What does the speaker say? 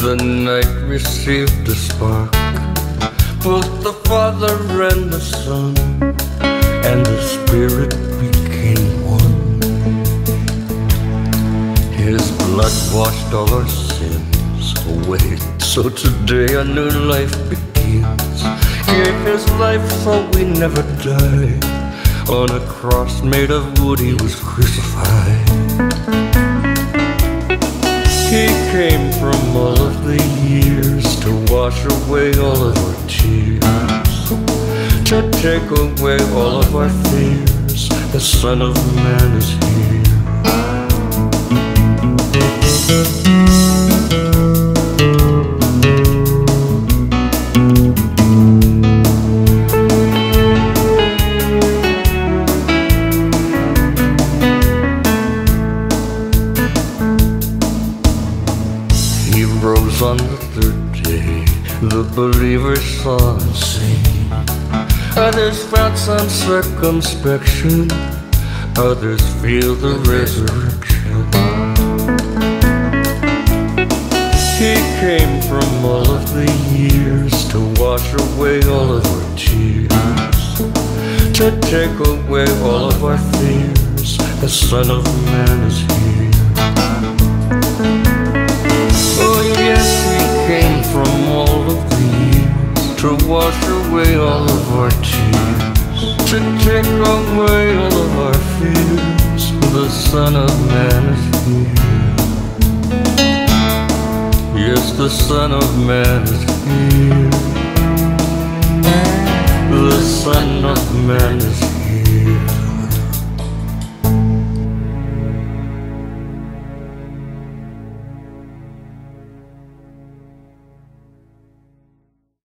The night received a spark, both the Father and the Son, and the Spirit became one. His blood washed all our sins away, so today a new life begins. Gave his life so we never die. On a cross made of wood he was crucified. He came from all of the years to wash away all of our tears, to take away all of our fears. The Son of Man is here. He rose on the third day, the believers saw and sing. Others found some circumspection, others feel the resurrection. He came from all of the years to wash away all of our tears, to take away all of our fears. The Son of Man is here. Oh yes, he came from all of the years to wash away all of our tears, to take away all of our fears. The Son of Man is here. Yes, the Son of Man is here. The Son of Man is here.